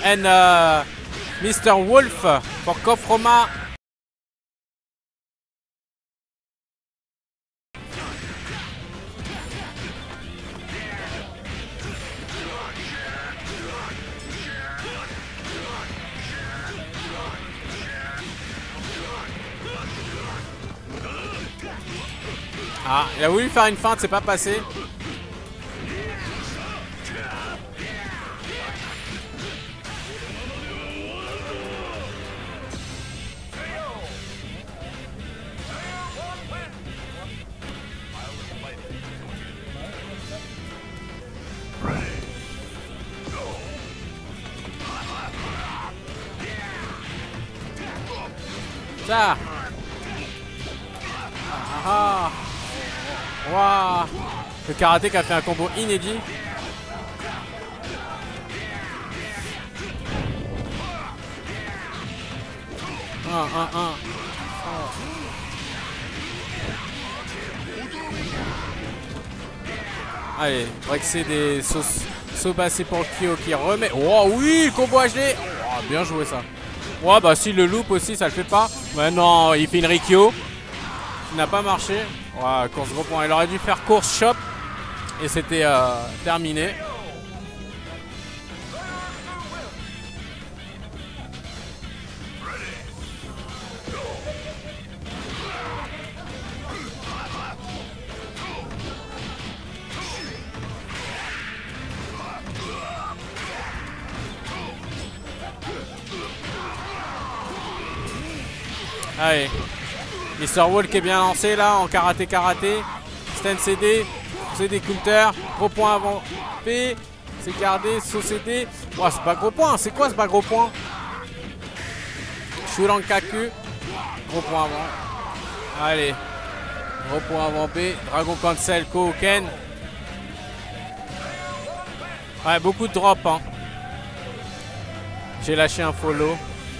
and Mr. Wolf for Kofroma. Ah, il a voulu faire une feinte, c'est pas passé. Ça. Ah. Waouh. Le karaté qui a fait un combo inédit. Un. Allez, Rexé des sauts passés pour Kyo qui remet. Oh oui, combo HD. Oh, bien joué ça. Ouais, bah si le loop aussi, ça le fait pas. Mais non, il fait une Rikyo. Il n'a pas marché. Ouais, course gros point. Il aurait dû faire course shop. Et c'était terminé. Allez, Mr. Wall qui est bien lancé là en karaté. Stand CD, CD counter, gros point avant P, c'est gardé, saut CD. Oh, c'est pas gros point, c'est quoi ce pas gros point? Shuran Kaku, gros point avant. Allez, gros point avant B, Dragon Cancel, Koken. Ouais, beaucoup de drop hein. J'ai lâché un follow.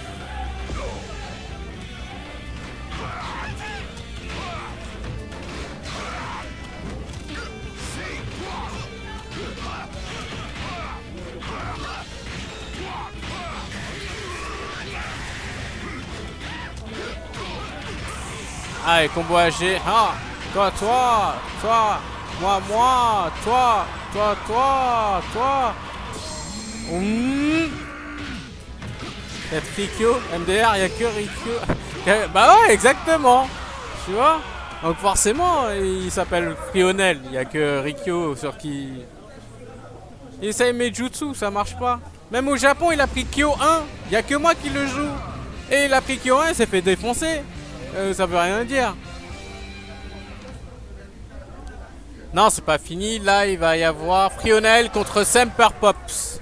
Allez, combo AG. Ah, toi, moi, toi. Peut-être Rikyo, MDR, il n'y a que Rikyo. Bah ouais, exactement. Tu vois? Donc forcément, il s'appelle Frionel. Il n'y a que Rikyo sur qui... Il essaye Meijutsu, ça marche pas. Même au Japon, il a pris Kyo 1. Il n'y a que moi qui le joue. Et il a pris Kyo 1, il s'est fait défoncer. Ça veut rien dire. Non, c'est pas fini. Là, il va y avoir Frionel contre Semper Pops.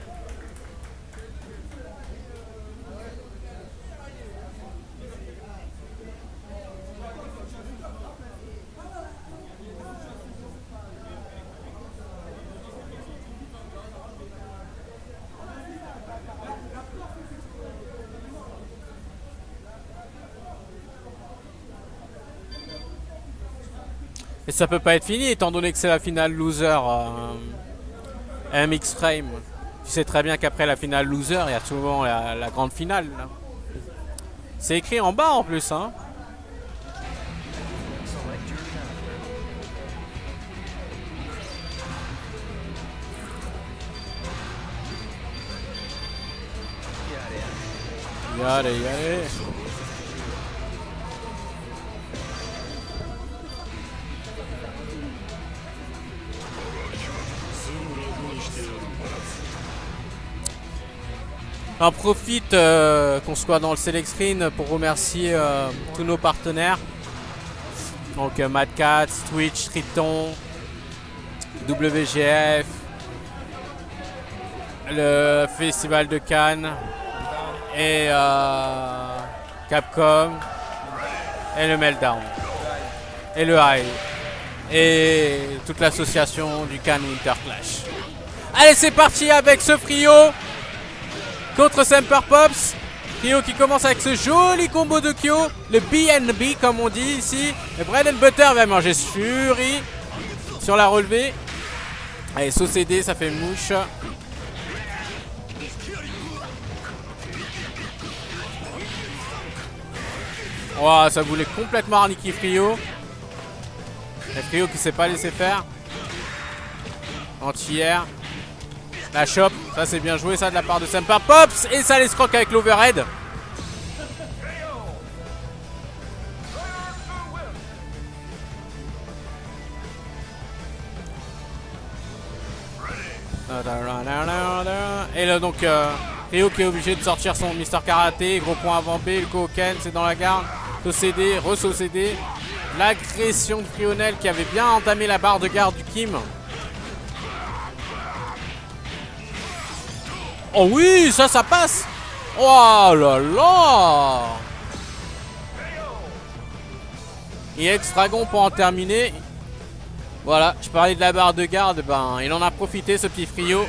Et ça peut pas être fini étant donné que c'est la finale loser MX Frame. Tu sais très bien qu'après la finale loser, il y a souvent la grande finale. C'est écrit en bas en plus hein. Allez. On profite qu'on soit dans le select screen pour remercier tous nos partenaires. Donc Mad Cats, Twitch, Triton, WGF, le Festival de Cannes et Capcom et le Meltdown et le High et toute l'association du Cannes Winter Clash. Allez, c'est parti avec ce trio contre Semper Pops. Kyo qui commence avec ce joli combo de Kyo, le BNB comme on dit ici. Le bread and butter va manger Shuri sur la relevée. Allez, saut CD, ça fait mouche. Oh, ça voulait complètement arniquer Frio. Et Frio qui s'est pas laissé faire. Anti-air. La chope. Ça c'est bien joué ça de la part de Semper Pops. Et ça l'escroque avec l'overhead. Et là donc Ryo qui est obligé de sortir son Mister Karaté. Gros point avant B, le Koken c'est dans la garde. Saucédé, re-saucédé. L'agression de Frionel qui avait bien entamé la barre de garde du Kim. Oh oui, ça passe. Oh là là. Et ex-dragon pour en terminer. Voilà, je parlais de la barre de garde, ben il en a profité ce petit Frio.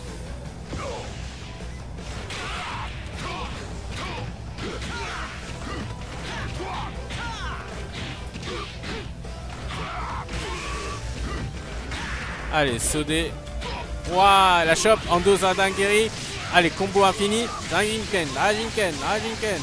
Allez, Sodé. Waouh, la chope en dos à Dangeri. Allez, combo infini. Rajinken, Rajinken, Rajinken.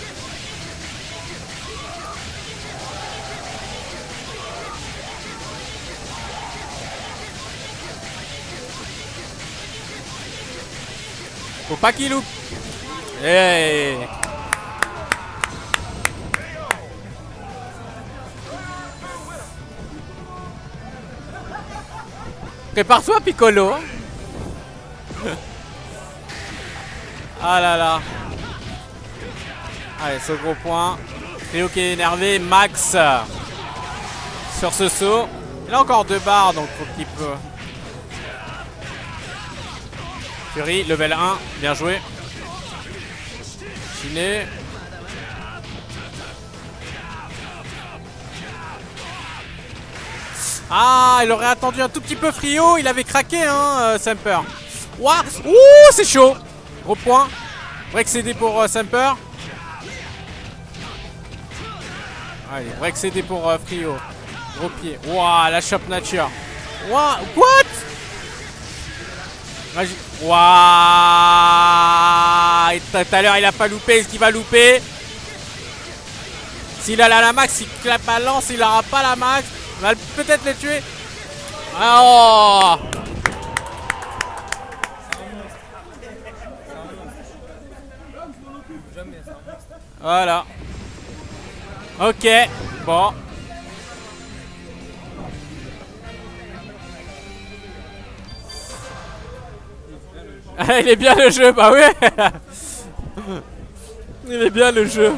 Faut pas qu'il loupe. Hey. Prépare-toi Piccolo. Ah là là. Allez, ce gros point. Théo qui est énervé. Max sur ce saut. Il a encore 2 barres donc faut qu'il peut. Fury, level 1, bien joué. Chiné. Ah, il aurait attendu un tout petit peu Frio, il avait craqué hein, Semper. Ouah, ouh, c'est chaud. Gros point. Break CD pour Semper. Allez, break CD pour Frio. Gros pied. Ouah, la Shop Nature. Ouah, what? Waouh! Tout à l'heure il a pas loupé, est-ce qu'il va louper? S'il a la max, il clappe la lance, il aura pas la max. Il va peut-être les tuer. Oh! Voilà. Ok, bon. Il est bien le jeu, bah ouais. Il est bien le jeu.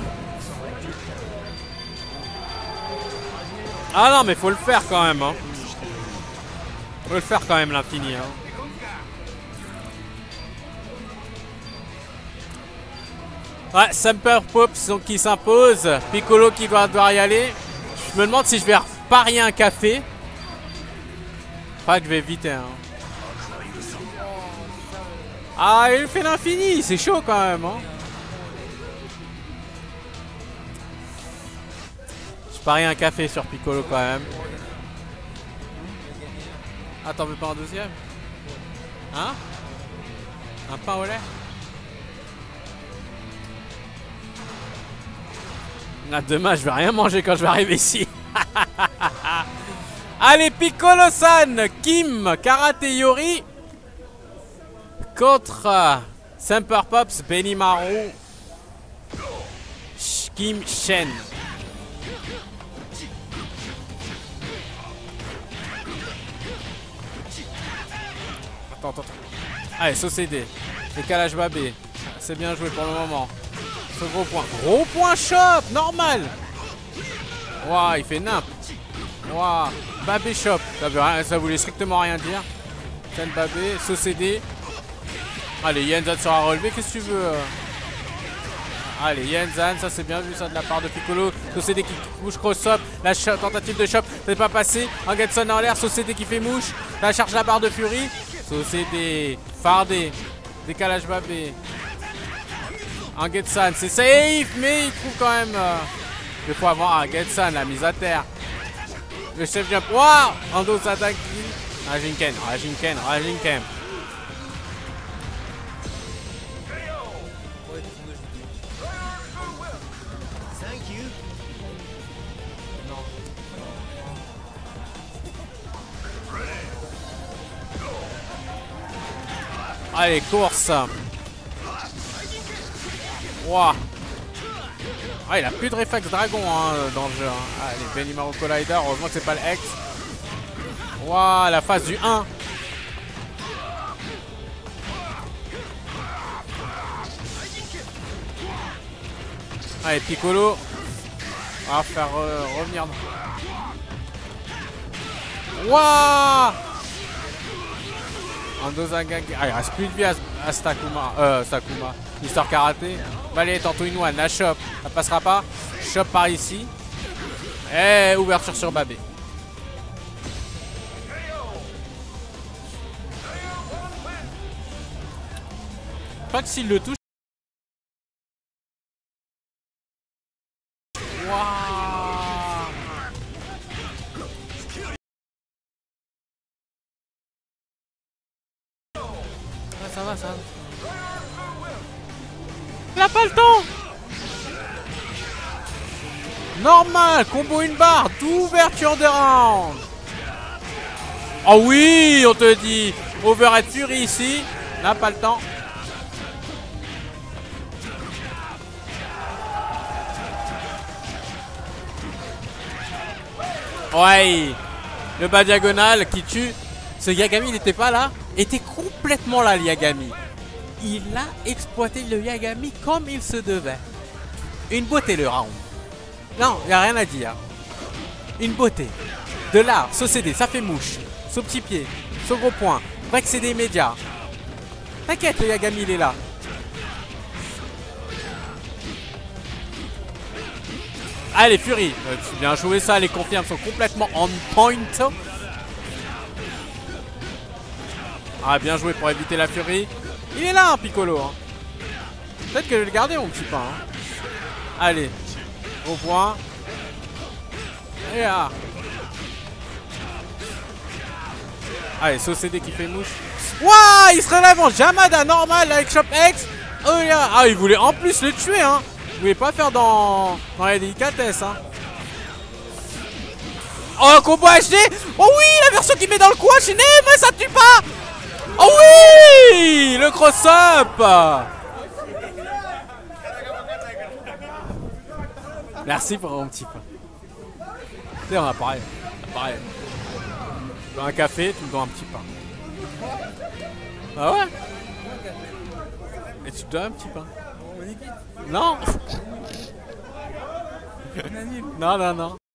Ah non mais faut le faire quand même hein. Faut le faire quand même l'infini hein. Ouais, Semper Pops donc qui s'impose. Piccolo qui doit devoir y aller. Je me demande si je vais reparier un café. Pas que je vais éviter hein. Ah, il fait l'infini, c'est chaud quand même hein. Je parie un café sur Piccolo quand même. Ah, t'en veux pas un deuxième? Hein? Un pain au lait? Ah, demain, je vais rien manger quand je vais arriver ici. Allez, Piccolo-san, Kim, Karate Yori. Contre Semper Pops, Benimaru, Kim Shen. Attends. Allez, Saucédé. Décalage babé. C'est bien joué pour le moment. Ce gros point. Gros point shop, normal. Waouh, il fait nimp. Waouh, babé shop. Ça voulait strictement rien dire. Sen babé, Saucédé. Allez, Yenzan sera relevé, qu'est-ce que tu veux? Allez, Yenzan, ça c'est bien vu ça de la part de Piccolo. Saucédé qui bouge cross-up, la tentative de chop, c'est pas passé. Angetson en l'air, Saucédé qui fait mouche. La charge la barre de Fury. Saucédé, fardé, décalage babé. Angetson, c'est safe, mais il trouve quand même. Il faut avoir Angetson, la mise à terre. Le chef jump, waouh! Ando s'attaque. Rajinken. Allez, course. Ouah. Ah, il a plus de réflexe dragon hein, dans le jeu. Hein. Allez, Benimaru Collider. Heureusement que c'est pas le X. Ouah, la phase du 1. Allez, Piccolo. On va faire revenir. Wouah! Andozagage. Ah, il reste plus de vie à Sakuma. Sakuma. Mister Karaté. Allez, tantôt une one. La chope. Ça passera pas. Chope par ici. Et ouverture sur Babé. Je crois que s'il le touche. Waouh! Ça va, ça va. Il a pas le temps! Normal, combo une barre, d'ouverture de round. Oh oui, on te dit. Overhead Fury ici. N'a pas le temps. Ouais. Le bas diagonal qui tue. Ce Yagami il n'était pas là. Était complètement là le Yagami. Il a exploité le Yagami comme il se devait. Une beauté le round. Non, il n'y a rien à dire. Une beauté. De là, ce CD, ça fait mouche. Ce petit pied, ce gros point. Break CD immédiat. T'inquiète, le Yagami, il est là. Allez, Fury. Tu bien joué ça, les confirmes sont complètement on point. Ah, bien joué pour éviter la Fury. Il est là, hein, Piccolo. Hein. Peut-être que je vais le garder, mon petit pain. Hein. Allez. Au point. Et là. Allez, ce CD qui fait mouche. Waouh, il se relève en Jamada normal avec Chop X. Oh, là. Ah, il voulait en plus le tuer, hein. Il voulait pas faire dans la délicatesse, hein. Oh, combo HD. Oh oui, la version qui met dans le coin, chez mais ça tue pas. Oh oui, le cross-up. Merci pour mon petit pain. C'est on a pareil. Pareil. Tu veux un café, tu me donnes un petit pain. Ah ouais? Et tu te donnes un petit pain. Non. Non, non, non.